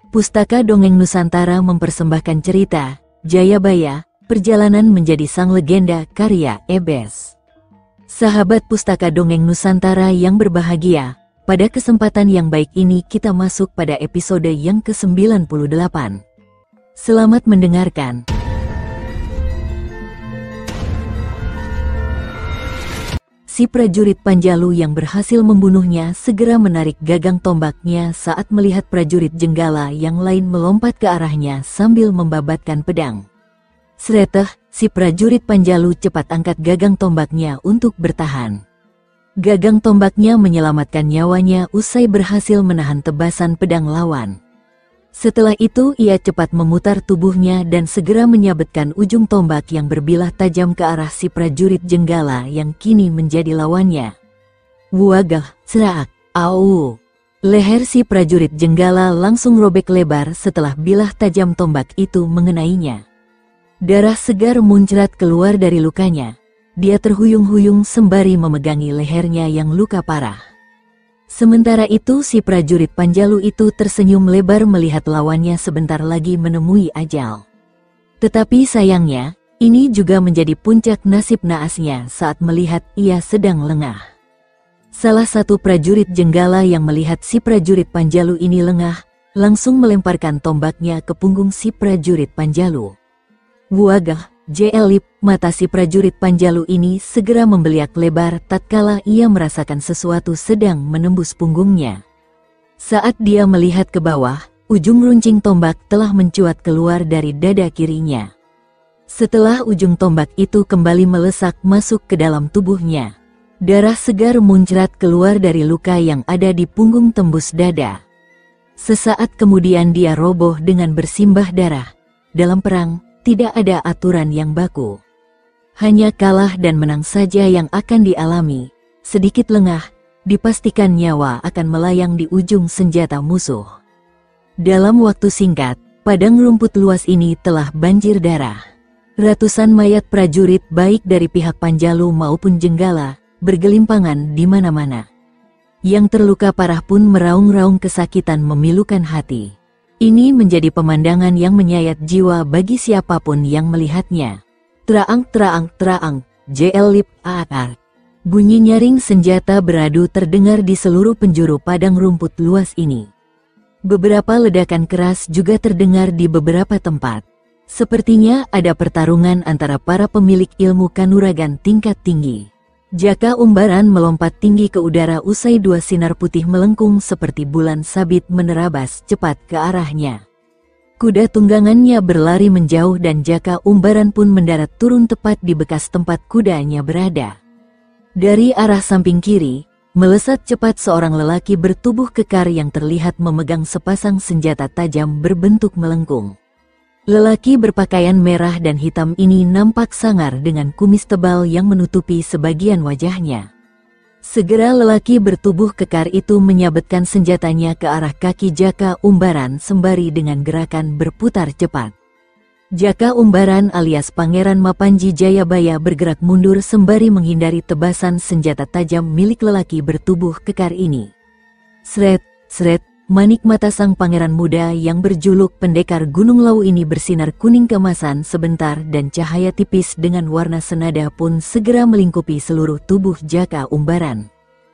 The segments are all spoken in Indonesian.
Pustaka Dongeng Nusantara mempersembahkan cerita Jayabaya, Perjalanan Menjadi Sang Legenda karya Ebes. Sahabat Pustaka Dongeng Nusantara yang berbahagia, pada kesempatan yang baik ini kita masuk pada episode yang ke-98. Selamat mendengarkan. Si prajurit Panjalu yang berhasil membunuhnya segera menarik gagang tombaknya saat melihat prajurit Jenggala yang lain melompat ke arahnya sambil membabatkan pedang. Sreteh, si prajurit Panjalu cepat angkat gagang tombaknya untuk bertahan. Gagang tombaknya menyelamatkan nyawanya usai berhasil menahan tebasan pedang lawan. Setelah itu ia cepat memutar tubuhnya dan segera menyabetkan ujung tombak yang berbilah tajam ke arah si prajurit Jenggala yang kini menjadi lawannya. Wagah, cerak, au! Leher si prajurit Jenggala langsung robek lebar setelah bilah tajam tombak itu mengenainya. Darah segar muncrat keluar dari lukanya. Dia terhuyung-huyung sembari memegangi lehernya yang luka parah. Sementara itu si prajurit Panjalu itu tersenyum lebar melihat lawannya sebentar lagi menemui ajal. Tetapi sayangnya, ini juga menjadi puncak nasib naasnya saat melihat ia sedang lengah. Salah satu prajurit Jenggala yang melihat si prajurit Panjalu ini lengah, langsung melemparkan tombaknya ke punggung si prajurit Panjalu. Wagah, jelip, mata si prajurit Panjalu ini segera membeliak lebar tatkala ia merasakan sesuatu sedang menembus punggungnya. Saat dia melihat ke bawah, ujung runcing tombak telah mencuat keluar dari dada kirinya. Setelah ujung tombak itu kembali melesak masuk ke dalam tubuhnya, darah segar muncrat keluar dari luka yang ada di punggung tembus dada. Sesaat kemudian dia roboh dengan bersimbah darah. Dalam perang, tidak ada aturan yang baku. Hanya kalah dan menang saja yang akan dialami. Sedikit lengah, dipastikan nyawa akan melayang di ujung senjata musuh. Dalam waktu singkat, padang rumput luas ini telah banjir darah. Ratusan mayat prajurit baik dari pihak Panjalu maupun Jenggala bergelimpangan di mana-mana. Yang terluka parah pun meraung-raung kesakitan memilukan hati. Ini menjadi pemandangan yang menyayat jiwa bagi siapapun yang melihatnya. Teraang, jelip, aar. Bunyi nyaring senjata beradu terdengar di seluruh penjuru padang rumput luas ini. Beberapa ledakan keras juga terdengar di beberapa tempat. Sepertinya ada pertarungan antara para pemilik ilmu kanuragan tingkat tinggi. Jaka Umbaran melompat tinggi ke udara usai dua sinar putih melengkung seperti bulan sabit menerabas cepat ke arahnya. Kuda tunggangannya berlari menjauh dan Jaka Umbaran pun mendarat turun tepat di bekas tempat kudanya berada. Dari arah samping kiri, melesat cepat seorang lelaki bertubuh kekar yang terlihat memegang sepasang senjata tajam berbentuk melengkung. Lelaki berpakaian merah dan hitam ini nampak sangar dengan kumis tebal yang menutupi sebagian wajahnya. Segera lelaki bertubuh kekar itu menyabetkan senjatanya ke arah kaki Jaka Umbaran sembari dengan gerakan berputar cepat. Jaka Umbaran alias Pangeran Mapanji Jayabaya bergerak mundur sembari menghindari tebasan senjata tajam milik lelaki bertubuh kekar ini. Sret, sret. Manik mata sang pangeran muda yang berjuluk Pendekar Gunung Lawu ini bersinar kuning keemasan sebentar dan cahaya tipis dengan warna senada pun segera melingkupi seluruh tubuh Jaka Umbaran.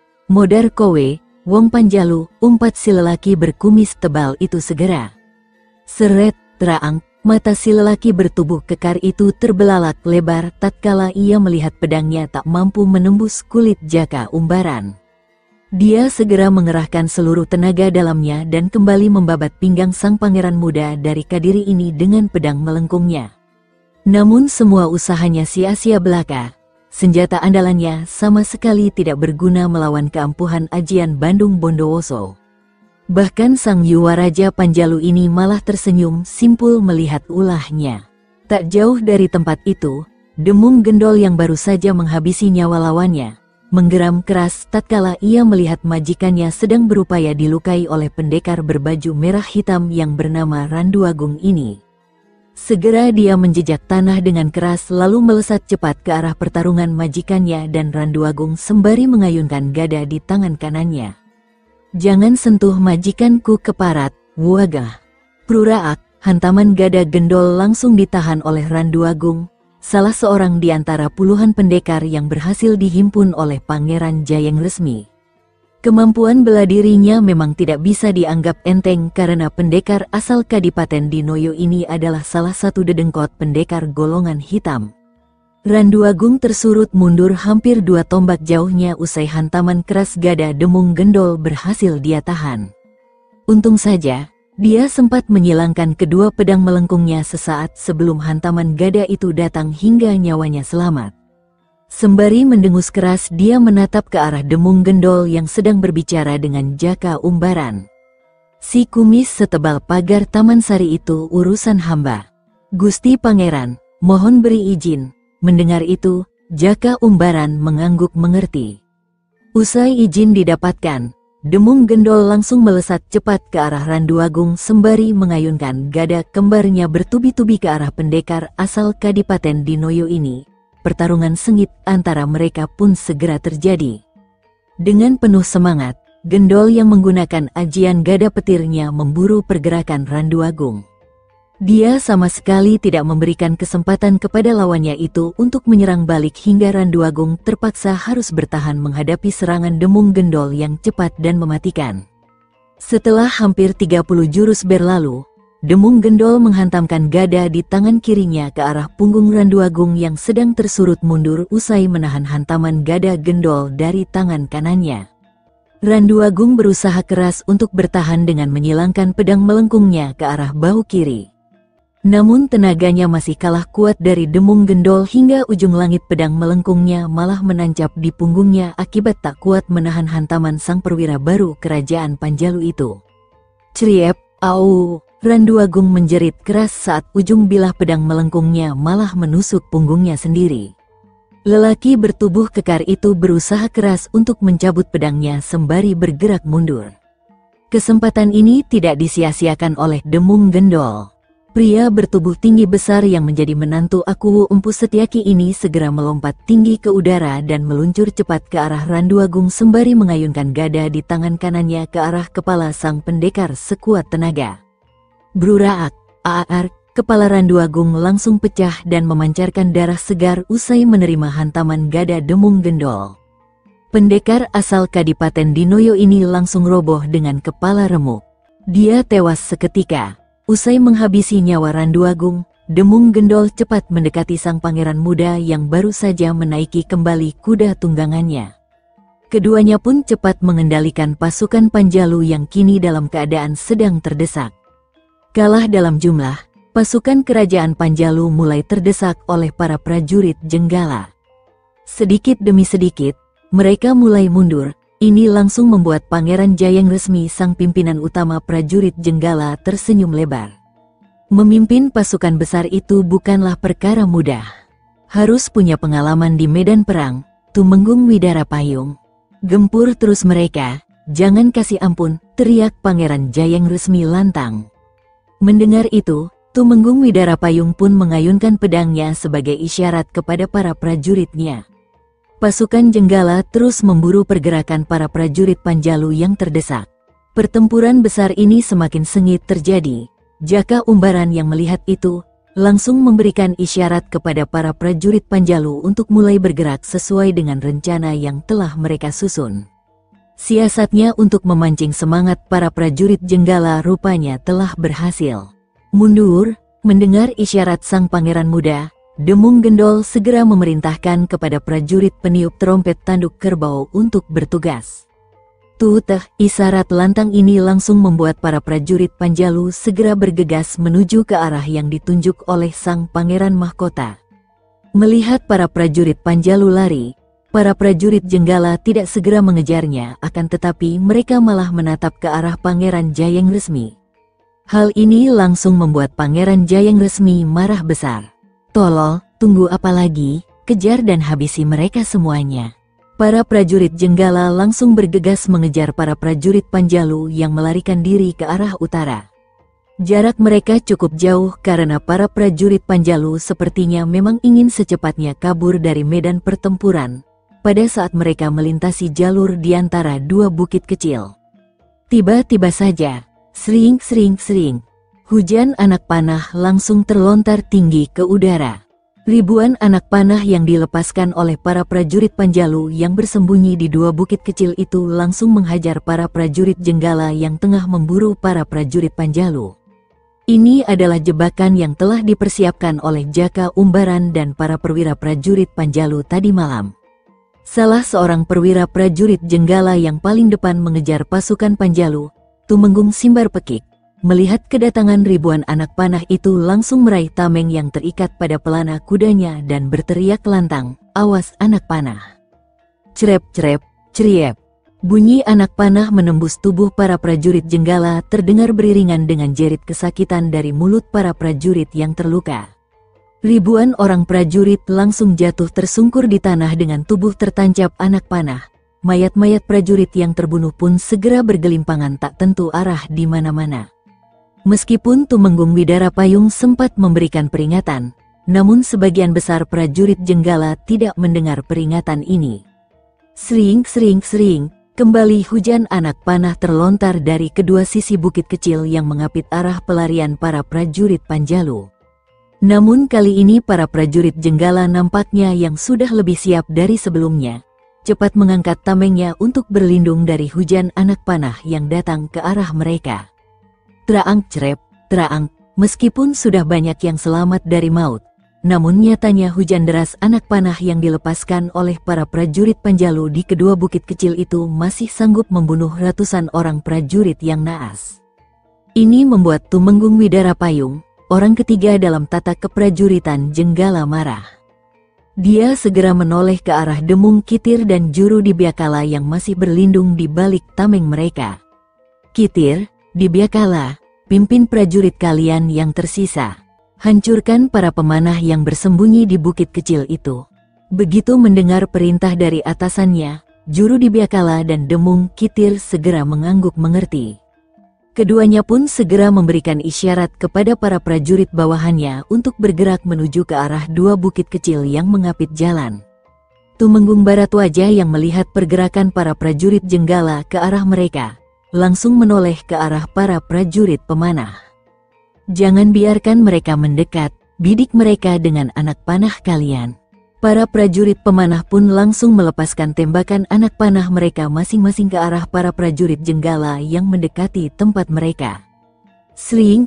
Modar kowe, Wong Panjalu, umpat si lelaki berkumis tebal itu segera. Seret, teraang, mata si lelaki bertubuh kekar itu terbelalak lebar tatkala ia melihat pedangnya tak mampu menembus kulit Jaka Umbaran. Dia segera mengerahkan seluruh tenaga dalamnya dan kembali membabat pinggang sang pangeran muda dari Kadiri ini dengan pedang melengkungnya. Namun semua usahanya sia-sia belaka. Senjata andalannya sama sekali tidak berguna melawan keampuhan Ajian Bandung Bondowoso. Bahkan sang Yuwaraja Panjalu ini malah tersenyum simpul melihat ulahnya. Tak jauh dari tempat itu, Demung Gendol yang baru saja menghabisi nyawa lawannya menggeram keras tatkala ia melihat majikannya sedang berupaya dilukai oleh pendekar berbaju merah hitam yang bernama Randuagung ini. Segera dia menjejak tanah dengan keras lalu melesat cepat ke arah pertarungan majikannya dan Randuagung sembari mengayunkan gada di tangan kanannya. Jangan sentuh majikanku keparat, wagah. Pruraak, hantaman gada gendol langsung ditahan oleh Randu Agung, salah seorang di antara puluhan pendekar yang berhasil dihimpun oleh Pangeran Jayeng Resmi. Kemampuan bela dirinya memang tidak bisa dianggap enteng karena pendekar asal Kadipaten Dinoyo ini adalah salah satu dedengkot pendekar golongan hitam. Randu Agung tersurut mundur hampir 2 tombak jauhnya usai hantaman keras gada Demung Gendol berhasil dia tahan. Untung saja, dia sempat menyilangkan kedua pedang melengkungnya sesaat sebelum hantaman gada itu datang hingga nyawanya selamat. Sembari mendengus keras dia menatap ke arah Demung Gendol yang sedang berbicara dengan Jaka Umbaran. Si kumis setebal pagar Taman Sari itu urusan hamba. Gusti Pangeran, mohon beri izin. Mendengar itu, Jaka Umbaran mengangguk mengerti. Usai izin didapatkan, Demung Gendol langsung melesat cepat ke arah Randu Agung sembari mengayunkan gada kembarnya bertubi-tubi ke arah pendekar asal Kadipaten Dinoyo ini. Pertarungan sengit antara mereka pun segera terjadi. Dengan penuh semangat, Gendol yang menggunakan ajian gada petirnya memburu pergerakan Randu Agung. Dia sama sekali tidak memberikan kesempatan kepada lawannya itu untuk menyerang balik hingga Randu Agung terpaksa harus bertahan menghadapi serangan Demung Gendol yang cepat dan mematikan. Setelah hampir 30 jurus berlalu, Demung Gendol menghantamkan gada di tangan kirinya ke arah punggung Randu Agung yang sedang tersurut mundur usai menahan hantaman gada Gendol dari tangan kanannya. Randu Agung berusaha keras untuk bertahan dengan menyilangkan pedang melengkungnya ke arah bahu kiri. Namun tenaganya masih kalah kuat dari Demung Gendol hingga ujung langit pedang melengkungnya malah menancap di punggungnya akibat tak kuat menahan hantaman sang perwira baru kerajaan Panjalu itu. Criep, au! Randu Agung menjerit keras saat ujung bilah pedang melengkungnya malah menusuk punggungnya sendiri. Lelaki bertubuh kekar itu berusaha keras untuk mencabut pedangnya sembari bergerak mundur. Kesempatan ini tidak disia-siakan oleh Demung Gendol. Pria bertubuh tinggi besar yang menjadi menantu Akuwu Empu Setyaki ini segera melompat tinggi ke udara dan meluncur cepat ke arah Randu Agung sembari mengayunkan gada di tangan kanannya ke arah kepala sang pendekar sekuat tenaga. Bruraak, aar, kepala Randu Agung langsung pecah dan memancarkan darah segar usai menerima hantaman gada Demung Gendol. Pendekar asal Kadipaten Dinoyo ini langsung roboh dengan kepala remuk. Dia tewas seketika. Usai menghabisi nyawa Randu Agung, Demung Gendol cepat mendekati sang pangeran muda yang baru saja menaiki kembali kuda tunggangannya. Keduanya pun cepat mengendalikan pasukan Panjalu yang kini dalam keadaan sedang terdesak. Kalah dalam jumlah, pasukan kerajaan Panjalu mulai terdesak oleh para prajurit Jenggala. Sedikit demi sedikit, mereka mulai mundur. Ini langsung membuat Pangeran Jayeng Resmi sang pimpinan utama prajurit Jenggala tersenyum lebar. Memimpin pasukan besar itu bukanlah perkara mudah. Harus punya pengalaman di medan perang, Tumenggung Widara Payung. Gempur terus mereka, jangan kasih ampun, teriak Pangeran Jayeng Resmi lantang. Mendengar itu, Tumenggung Widara Payung pun mengayunkan pedangnya sebagai isyarat kepada para prajuritnya. Pasukan Jenggala terus memburu pergerakan para prajurit Panjalu yang terdesak. Pertempuran besar ini semakin sengit terjadi. Jaka Umbaran yang melihat itu, langsung memberikan isyarat kepada para prajurit Panjalu untuk mulai bergerak sesuai dengan rencana yang telah mereka susun. Siasatnya untuk memancing semangat para prajurit Jenggala rupanya telah berhasil. Mundur, mendengar isyarat sang pangeran muda, Demung Gendol segera memerintahkan kepada prajurit peniup trompet tanduk kerbau untuk bertugas. Tuteh, isyarat lantang ini langsung membuat para prajurit Panjalu segera bergegas menuju ke arah yang ditunjuk oleh sang pangeran mahkota. Melihat para prajurit Panjalu lari, para prajurit Jenggala tidak segera mengejarnya, akan tetapi mereka malah menatap ke arah Pangeran Jayeng Resmi. Hal ini langsung membuat Pangeran Jayeng Resmi marah besar. Tolol, tunggu apa lagi, kejar dan habisi mereka semuanya. Para prajurit Jenggala langsung bergegas mengejar para prajurit Panjalu yang melarikan diri ke arah utara. Jarak mereka cukup jauh karena para prajurit Panjalu sepertinya memang ingin secepatnya kabur dari medan pertempuran pada saat mereka melintasi jalur di antara dua bukit kecil. Tiba-tiba saja, sering, Hujan anak panah langsung terlontar tinggi ke udara. Ribuan anak panah yang dilepaskan oleh para prajurit Panjalu yang bersembunyi di dua bukit kecil itu langsung menghajar para prajurit Jenggala yang tengah memburu para prajurit Panjalu. Ini adalah jebakan yang telah dipersiapkan oleh Jaka Umbaran dan para perwira prajurit Panjalu tadi malam. Salah seorang perwira prajurit Jenggala yang paling depan mengejar pasukan Panjalu, Tumenggung Simbar Pekik, melihat kedatangan ribuan anak panah itu langsung meraih tameng yang terikat pada pelana kudanya dan berteriak lantang, "Awas anak panah!" Cerep-cerep, ceriep. Bunyi anak panah menembus tubuh para prajurit Jenggala terdengar beriringan dengan jerit kesakitan dari mulut para prajurit yang terluka. Ribuan orang prajurit langsung jatuh tersungkur di tanah dengan tubuh tertancap anak panah. Mayat-mayat prajurit yang terbunuh pun segera bergelimpangan tak tentu arah di mana-mana. Meskipun Tumenggung Widarapayung sempat memberikan peringatan, namun sebagian besar prajurit Jenggala tidak mendengar peringatan ini. Sering, kembali hujan anak panah terlontar dari kedua sisi bukit kecil yang mengapit arah pelarian para prajurit Panjalu. Namun kali ini para prajurit Jenggala nampaknya yang sudah lebih siap dari sebelumnya, cepat mengangkat tamengnya untuk berlindung dari hujan anak panah yang datang ke arah mereka. Teraang cerep, teraang, meskipun sudah banyak yang selamat dari maut, namun nyatanya hujan deras anak panah yang dilepaskan oleh para prajurit Panjalu di kedua bukit kecil itu masih sanggup membunuh ratusan orang prajurit yang naas. Ini membuat Tumenggung Widarapayung, orang ketiga dalam tata keprajuritan Jenggala, marah. Dia segera menoleh ke arah Demung Kitir dan Juru Dibyakala yang masih berlindung di balik tameng mereka. "Kitir, Dibyakala, pimpin prajurit kalian yang tersisa. Hancurkan para pemanah yang bersembunyi di bukit kecil itu." Begitu mendengar perintah dari atasannya, Juru Dibyakala dan Demung Kitir segera mengangguk mengerti. Keduanya pun segera memberikan isyarat kepada para prajurit bawahannya untuk bergerak menuju ke arah dua bukit kecil yang mengapit jalan. Tumenggung Baratwaja yang melihat pergerakan para prajurit Jenggala ke arah mereka, langsung menoleh ke arah para prajurit pemanah. "Jangan biarkan mereka mendekat, bidik mereka dengan anak panah kalian." Para prajurit pemanah pun langsung melepaskan tembakan anak panah mereka masing-masing ke arah para prajurit Jenggala yang mendekati tempat mereka. Sering,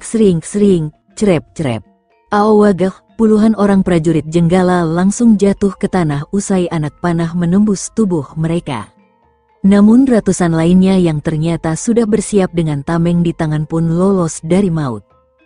cerep-cerep. Awagah, puluhan orang prajurit Jenggala langsung jatuh ke tanah usai anak panah menembus tubuh mereka. Namun ratusan lainnya yang ternyata sudah bersiap dengan tameng di tangan pun lolos dari maut.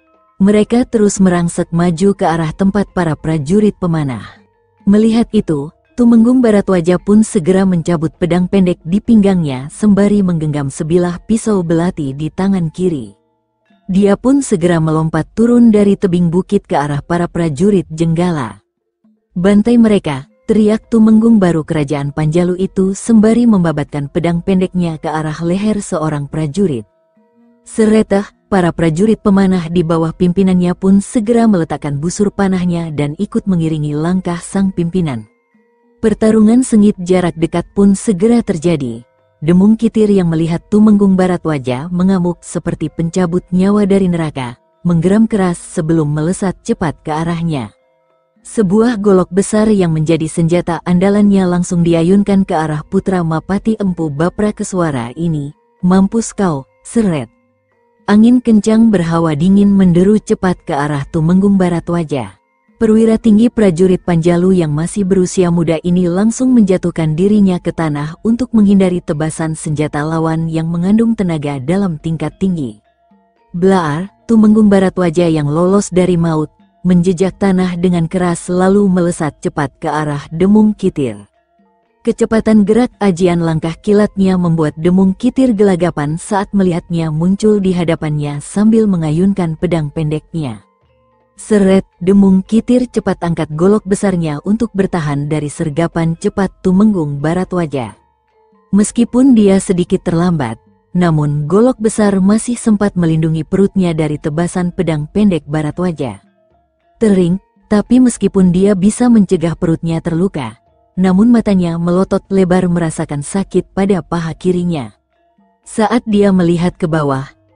Mereka terus merangsek maju ke arah tempat para prajurit pemanah. Melihat itu, Tumenggung Baratwaja pun segera mencabut pedang pendek di pinggangnya sembari menggenggam sebilah pisau belati di tangan kiri. Dia pun segera melompat turun dari tebing bukit ke arah para prajurit Jenggala. "Bantai mereka!" teriak Tumenggung Baru Kerajaan Panjalu itu sembari membabatkan pedang pendeknya ke arah leher seorang prajurit. Seretah, para prajurit pemanah di bawah pimpinannya pun segera meletakkan busur panahnya dan ikut mengiringi langkah sang pimpinan. Pertarungan sengit jarak dekat pun segera terjadi. Demung Kitir yang melihat Tumenggung Baratwaja mengamuk seperti pencabut nyawa dari neraka, menggeram keras sebelum melesat cepat ke arahnya. Sebuah golok besar yang menjadi senjata andalannya langsung diayunkan ke arah putra Mapati Empu Baprakeswara ini. "Mampus kau!" seret. Angin kencang berhawa dingin menderu cepat ke arah Tumenggung Baratwaja. Perwira tinggi prajurit Panjalu yang masih berusia muda ini langsung menjatuhkan dirinya ke tanah untuk menghindari tebasan senjata lawan yang mengandung tenaga dalam tingkat tinggi. Blaar, Tumenggung Baratwaja yang lolos dari maut, menjejak tanah dengan keras lalu melesat cepat ke arah Demung Kitir. Kecepatan gerak ajian langkah kilatnya membuat Demung Kitir gelagapan saat melihatnya muncul di hadapannya sambil mengayunkan pedang pendeknya. Seret, Demung Kitir cepat angkat golok besarnya untuk bertahan dari sergapan cepat Tumenggung Baratwaja. Meskipun dia sedikit terlambat, namun golok besar masih sempat melindungi perutnya dari tebasan pedang pendek Baratwaja. Tering, tapi meskipun dia bisa mencegah perutnya terluka, namun matanya melotot lebar merasakan sakit pada paha kirinya. Saat dia melihat ke bawah,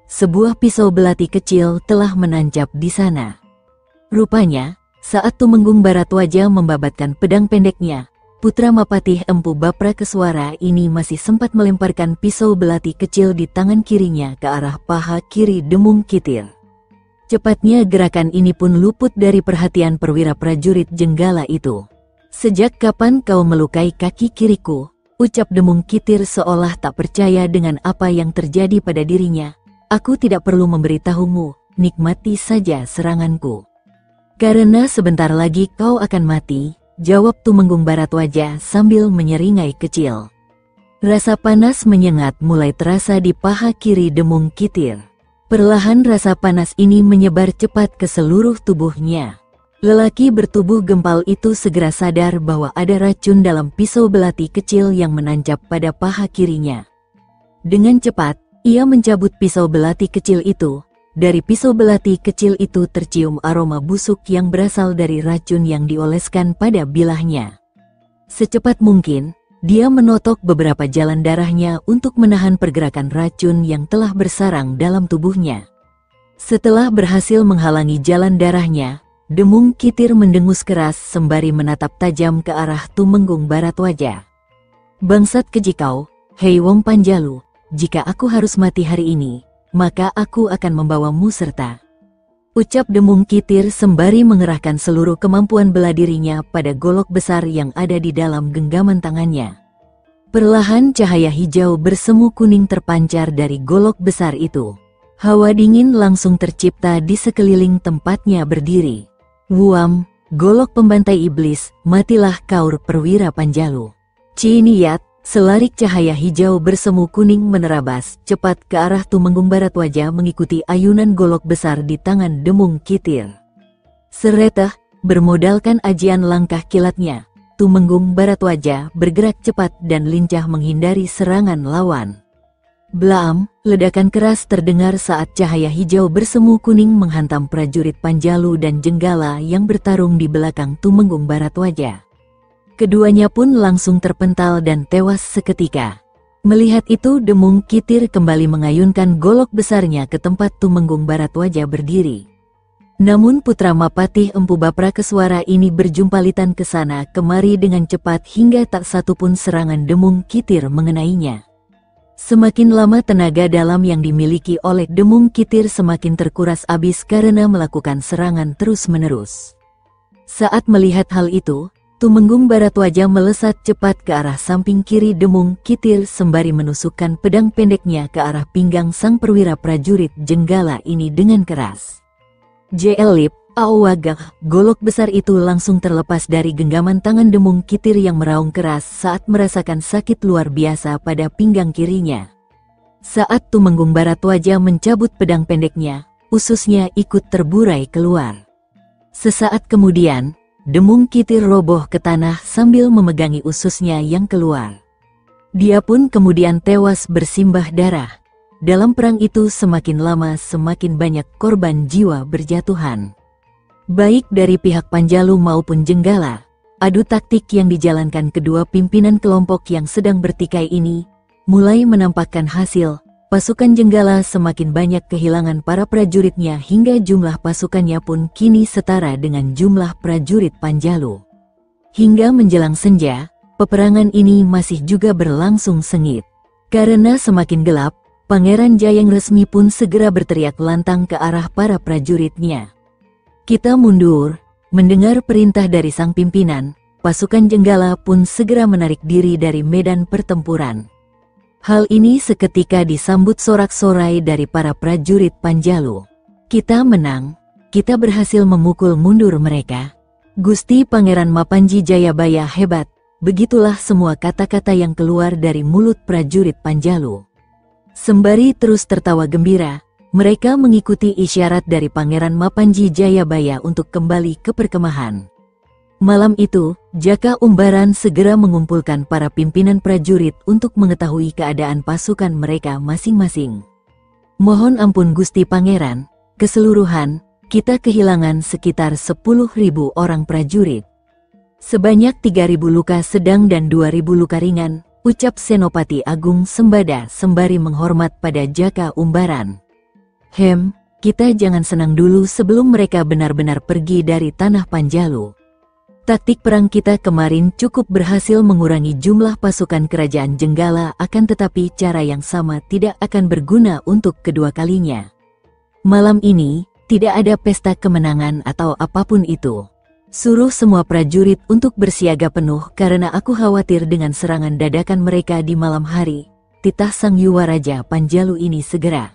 sebuah pisau belati kecil telah menancap di sana. Rupanya, saat Tumenggung Baratwaja membabatkan pedang pendeknya, putra Mapatih Empu Baprakeswara ini masih sempat melemparkan pisau belati kecil di tangan kirinya ke arah paha kiri Demung Kitir. Cepatnya gerakan ini pun luput dari perhatian perwira prajurit Jenggala itu. "Sejak kapan kau melukai kaki kiriku?" ucap Demung Kitir seolah tak percaya dengan apa yang terjadi pada dirinya. "Aku tidak perlu memberitahumu, nikmati saja seranganku. Karena sebentar lagi kau akan mati," jawab Tumenggung Baratwaja sambil menyeringai kecil. Rasa panas menyengat mulai terasa di paha kiri Demung Kitir. Perlahan rasa panas ini menyebar cepat ke seluruh tubuhnya. Lelaki bertubuh gempal itu segera sadar bahwa ada racun dalam pisau belati kecil yang menancap pada paha kirinya. Dengan cepat, ia mencabut pisau belati kecil itu. Dari pisau belati kecil itu tercium aroma busuk yang berasal dari racun yang dioleskan pada bilahnya. Secepat mungkin, dia menotok beberapa jalan darahnya untuk menahan pergerakan racun yang telah bersarang dalam tubuhnya. Setelah berhasil menghalangi jalan darahnya, Demung Kitir mendengus keras sembari menatap tajam ke arah Tumenggung Baratwaja. "Bangsat keji kau, hei Wong Panjalu, jika aku harus mati hari ini, maka aku akan membawamu serta," ucap Demung Kitir sembari mengerahkan seluruh kemampuan bela dirinya pada golok besar yang ada di dalam genggaman tangannya. Perlahan cahaya hijau bersemu kuning terpancar dari golok besar itu. Hawa dingin langsung tercipta di sekeliling tempatnya berdiri. "Wuam, golok pembantai iblis, matilah kau perwira Panjalu." Ciniyat, selarik cahaya hijau bersemu kuning menerabas cepat ke arah Tumenggung Baratwaja mengikuti ayunan golok besar di tangan Demung Kitir. Seretah, bermodalkan ajian langkah kilatnya, Tumenggung Baratwaja bergerak cepat dan lincah menghindari serangan lawan. Blaam, ledakan keras terdengar saat cahaya hijau bersemu kuning menghantam prajurit Panjalu dan Jenggala yang bertarung di belakang Tumenggung Baratwaja. Keduanya pun langsung terpental dan tewas seketika. Melihat itu Demung Kitir kembali mengayunkan golok besarnya ke tempat Tumenggung Baratwaja berdiri. Namun putra Mapatih Empu Baprakeswara ini berjumpalitan ke sana kemari dengan cepat hingga tak satu pun serangan Demung Kitir mengenainya. Semakin lama tenaga dalam yang dimiliki oleh Demung Kitir semakin terkuras habis karena melakukan serangan terus-menerus. Saat melihat hal itu, Tumenggung Baratwaja melesat cepat ke arah samping kiri Demung Kitir sembari menusukkan pedang pendeknya ke arah pinggang sang perwira prajurit Jenggala ini dengan keras. Jelip, awagah, golok besar itu langsung terlepas dari genggaman tangan Demung Kitir yang meraung keras saat merasakan sakit luar biasa pada pinggang kirinya. Saat Tumenggung Baratwaja mencabut pedang pendeknya, ususnya ikut terburai keluar. Sesaat kemudian, Demung Kitir roboh ke tanah sambil memegangi ususnya yang keluar. Dia pun kemudian tewas bersimbah darah. Dalam perang itu semakin lama semakin banyak korban jiwa berjatuhan. Baik dari pihak Panjalu maupun Jenggala, adu taktik yang dijalankan kedua pimpinan kelompok yang sedang bertikai ini mulai menampakkan hasil. Pasukan Jenggala semakin banyak kehilangan para prajuritnya hingga jumlah pasukannya pun kini setara dengan jumlah prajurit Panjalu. Hingga menjelang senja, peperangan ini masih juga berlangsung sengit. Karena semakin gelap, Pangeran Jayeng Resmi pun segera berteriak lantang ke arah para prajuritnya. "Kita mundur." Mendengar perintah dari sang pimpinan, pasukan Jenggala pun segera menarik diri dari medan pertempuran. Hal ini seketika disambut sorak-sorai dari para prajurit Panjalu. "Kita menang, kita berhasil memukul mundur mereka. Gusti Pangeran Mapanji Jayabaya hebat." Begitulah semua kata-kata yang keluar dari mulut prajurit Panjalu. Sembari terus tertawa gembira, mereka mengikuti isyarat dari Pangeran Mapanji Jayabaya untuk kembali ke perkemahan. Malam itu, Jaka Umbaran segera mengumpulkan para pimpinan prajurit untuk mengetahui keadaan pasukan mereka masing-masing. "Mohon ampun Gusti Pangeran, keseluruhan, kita kehilangan sekitar 10.000 orang prajurit. Sebanyak 3.000 luka sedang dan 2.000 luka ringan," ucap Senopati Agung Sembada sembari menghormat pada Jaka Umbaran. Kita jangan senang dulu sebelum mereka benar-benar pergi dari tanah Panjalu. Taktik perang kita kemarin cukup berhasil mengurangi jumlah pasukan kerajaan Jenggala, akan tetapi cara yang sama tidak akan berguna untuk kedua kalinya. Malam ini, tidak ada pesta kemenangan atau apapun itu. Suruh semua prajurit untuk bersiaga penuh karena aku khawatir dengan serangan dadakan mereka di malam hari. Titah Sang Yuwaraja Panjalu ini segera.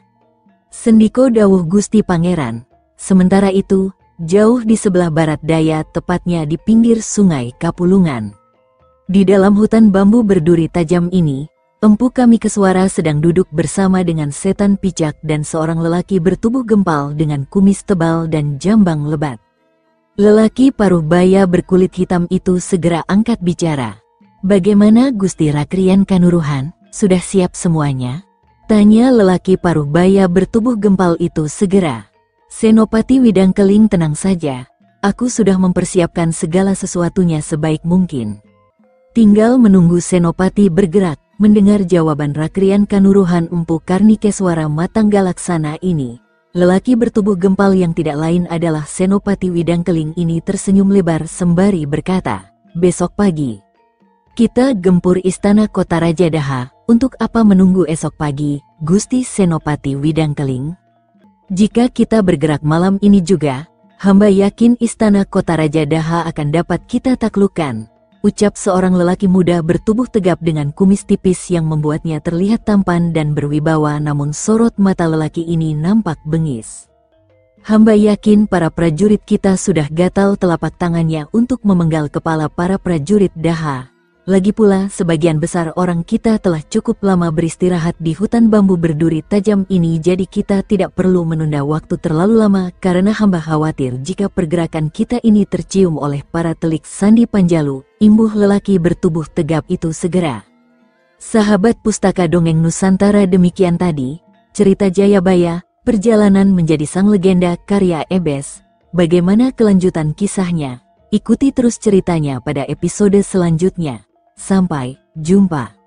Sendiko dawuh Gusti Pangeran. Sementara itu, jauh di sebelah barat daya, tepatnya di pinggir sungai Kapulungan. Di dalam hutan bambu berduri tajam ini, Empu Kamikeswara sedang duduk bersama dengan setan picak dan seorang lelaki bertubuh gempal dengan kumis tebal dan jambang lebat. Lelaki paruh baya berkulit hitam itu segera angkat bicara. Bagaimana Gusti Rakrian Kanuruhan, sudah siap semuanya? Tanya lelaki paruh baya bertubuh gempal itu segera. Senopati Widangkeling, tenang saja. Aku sudah mempersiapkan segala sesuatunya sebaik mungkin. Tinggal menunggu Senopati bergerak. Mendengar jawaban Rakrian Kanuruhan Empu Karnikeswara Matanggalaksana ini, lelaki bertubuh gempal yang tidak lain adalah Senopati Widangkeling ini tersenyum lebar sembari berkata, besok pagi kita gempur istana kota Raja Daha. Untuk apa menunggu esok pagi, Gusti Senopati Widangkeling? Jika kita bergerak malam ini juga, hamba yakin istana kota Raja Daha akan dapat kita taklukkan, ucap seorang lelaki muda bertubuh tegap dengan kumis tipis yang membuatnya terlihat tampan dan berwibawa, namun sorot mata lelaki ini nampak bengis. Hamba yakin para prajurit kita sudah gatal telapak tangannya untuk memenggal kepala para prajurit Daha. Lagi pula, sebagian besar orang kita telah cukup lama beristirahat di hutan bambu berduri tajam ini, jadi kita tidak perlu menunda waktu terlalu lama karena hamba khawatir jika pergerakan kita ini tercium oleh para telik sandi Panjalu, imbuh lelaki bertubuh tegap itu segera. Sahabat Pustaka Dongeng Nusantara, demikian tadi cerita Jayabaya, perjalanan menjadi sang legenda karya Ebes. Bagaimana kelanjutan kisahnya? Ikuti terus ceritanya pada episode selanjutnya. Sampai jumpa.